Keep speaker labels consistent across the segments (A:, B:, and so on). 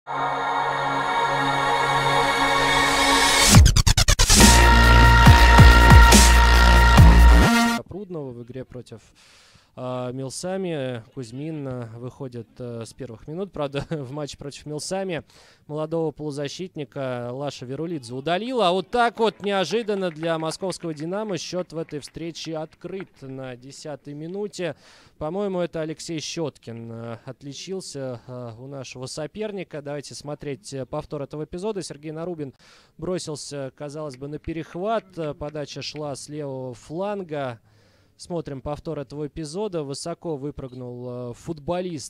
A: Прудного в игре против Милсами. Кузьмин выходит с первых минут. Правда, в матче против Милсами молодого полузащитника Лаша Верулидзе удалила. А вот так вот неожиданно для московского «Динамо» счет в этой встрече открыт на 10-й минуте. По-моему, это Алексей Щеткин отличился у нашего соперника. Давайте смотреть повтор этого эпизода. Сергей Нарубин бросился, казалось бы, на перехват. Подача шла с левого фланга. Смотрим повтор этого эпизода. Высоко выпрыгнул футболист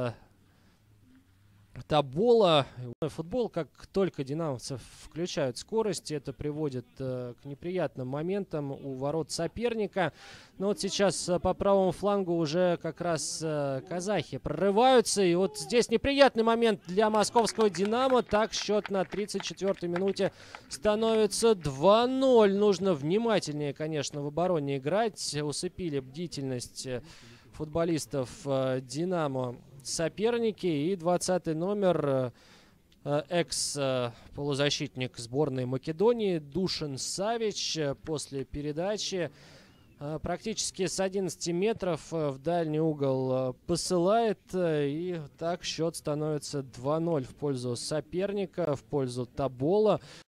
A: Тобола. Футбол, как только динамовцы включают скорость, это приводит к неприятным моментам у ворот соперника. Но вот сейчас по правому флангу уже как раз казахи прорываются. И вот здесь неприятный момент для московского «Динамо». Так счет на 34-й минуте становится 2-0. Нужно внимательнее, конечно, в обороне играть. Усыпили бдительность футболистов «Динамо» соперники. И 20-й номер, экс-полузащитник сборной Македонии Душан Савич после передачи практически с 11 метров в дальний угол посылает. И так счет становится 2-0 в пользу соперника, в пользу Тобола.